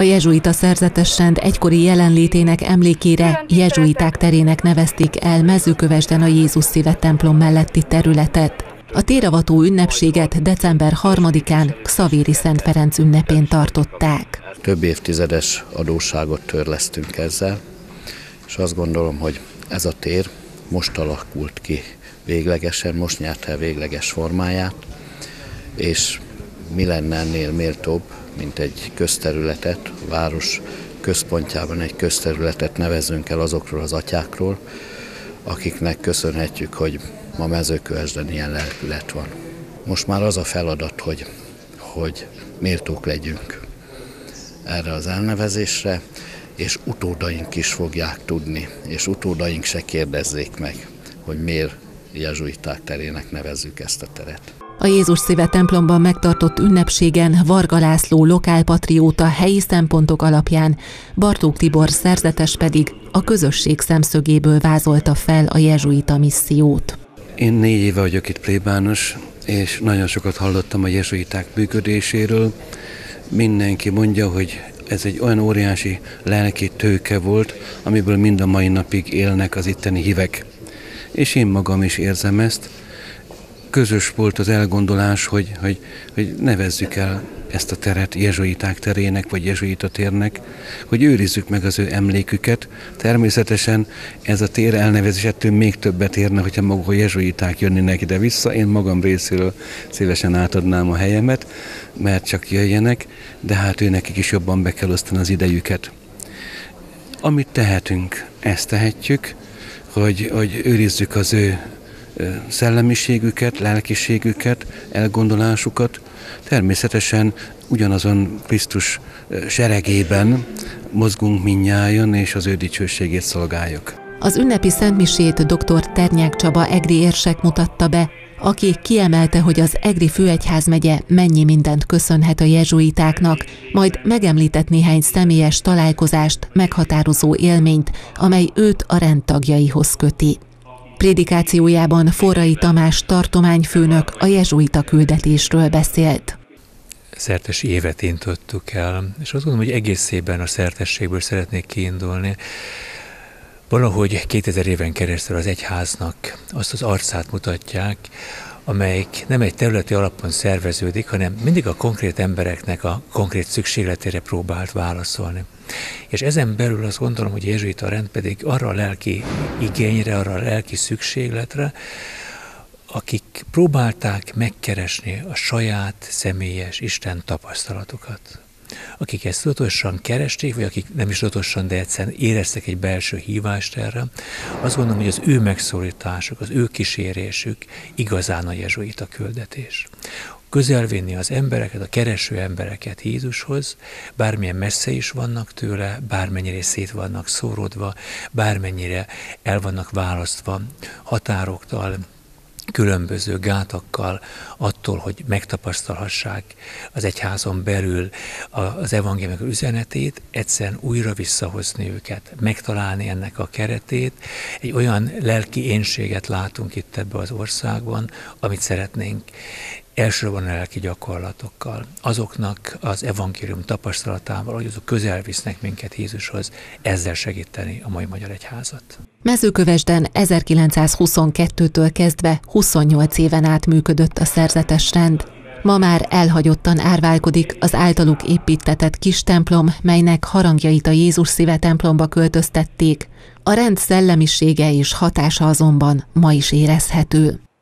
A jezsuita szerzetes rend egykori jelenlétének emlékére jezsuiták terének nevezték el Mezőkövesden a Jézus Szíve templom melletti területet. A téravató ünnepséget december 3-án Xavéri Szent Ferenc ünnepén tartották. Több évtizedes adósságot törlesztünk ezzel, és azt gondolom, hogy ez a tér most alakult ki véglegesen, most nyerte el végleges formáját, és mi lenne ennél méltóbb, mint egy közterületet, a város központjában egy közterületet nevezzünk el azokról az atyákról, akiknek köszönhetjük, hogy ma Mezőkövesden ilyen lelkület van. Most már az a feladat, hogy méltók legyünk erre az elnevezésre, és utódaink is fogják tudni, és utódaink se kérdezzék meg, hogy miért jezsuiták terének nevezzük ezt a teret. A Jézus Szíve templomban megtartott ünnepségen Varga László lokálpatrióta helyi szempontok alapján, Bartók Tibor szerzetes pedig a közösség szemszögéből vázolta fel a jezsuita missziót. Én 4 éve vagyok itt plébános, és nagyon sokat hallottam a jezsuiták működéséről. Mindenki mondja, hogy ez egy olyan óriási lelki tőke volt, amiből mind a mai napig élnek az itteni hívek. És én magam is érzem ezt. Közös volt az elgondolás, hogy nevezzük el ezt a teret jezsuiták terének, vagy jezsuita térnek, hogy őrizzük meg az ő emléküket. Természetesen ez a tér elnevezés ettől még többet érne, hogyha maguk a jezsuiták jönnének ide vissza. Én magam részéről szívesen átadnám a helyemet, mert csak jöjjenek, de hát nekik is jobban be kell osztani az idejüket. Amit tehetünk, ezt tehetjük, hogy őrizzük az ő szellemiségüket, lelkiségüket, elgondolásukat. Természetesen ugyanazon Krisztus seregében mozgunk mindnyájan, és az ő dicsőségét szolgáljuk. Az ünnepi szentmisét dr. Ternyák Csaba egri érsek mutatta be, aki kiemelte, hogy az Egri főegyházmegye mennyi mindent köszönhet a jezsuitáknak, majd megemlített néhány személyes találkozást, meghatározó élményt, amely őt a rend tagjaihoz köti. Prédikációjában Forrai Tamás tartományfőnök a jezsuita küldetésről beszélt. Szertesi évet intottuk el, és azt gondolom, hogy egészében a szertességből szeretnék kiindulni. Valahogy 2000 éven keresztül az egyháznak azt az arcát mutatják, amelyik nem egy területi alapon szerveződik, hanem mindig a konkrét embereknek a konkrét szükségletére próbált válaszolni. És ezen belül azt gondolom, hogy a jezsuita rend pedig arra a lelki igényre, arra a lelki szükségletre, akik próbálták megkeresni a saját személyes Isten tapasztalatokat. Akik ezt tudatosan keresték, vagy akik nem is tudatosan, de egyszerűen éreztek egy belső hívást erre, azt gondolom, hogy az ő megszólításuk, az ő kísérésük igazán a jezsuita küldetés. Közelvinni az embereket, a kereső embereket Jézushoz, bármilyen messze is vannak tőle, bármennyire szét vannak szórodva, bármennyire el vannak választva határoktól, különböző gátakkal attól, hogy megtapasztalhassák az egyházon belül az evangélium üzenetét, egyszerűen újra visszahozni őket, megtalálni ennek a keretét. Egy olyan lelki énséget látunk itt ebben az országban, amit szeretnénk elsősorban a lelki gyakorlatokkal, azoknak az evangélium tapasztalatával, hogy azok közel visznek minket Jézushoz, ezzel segíteni a mai magyar egyházat. Mezőkövesden 1922-től kezdve 28 éven át működött a szerzetes rend. Ma már elhagyottan árválkodik az általuk építtetett kis templom, melynek harangjait a Jézus Szíve templomba költöztették. A rend szellemisége és hatása azonban ma is érezhető.